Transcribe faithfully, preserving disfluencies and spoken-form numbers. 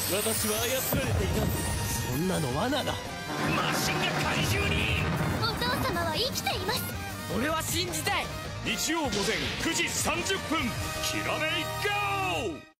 私は操られていた。そんなの罠だ。 マシンが怪獣に。 お父様は生きています。 俺は信じたい。 日曜午前くじさんじゅっぷん、きらめいゴー！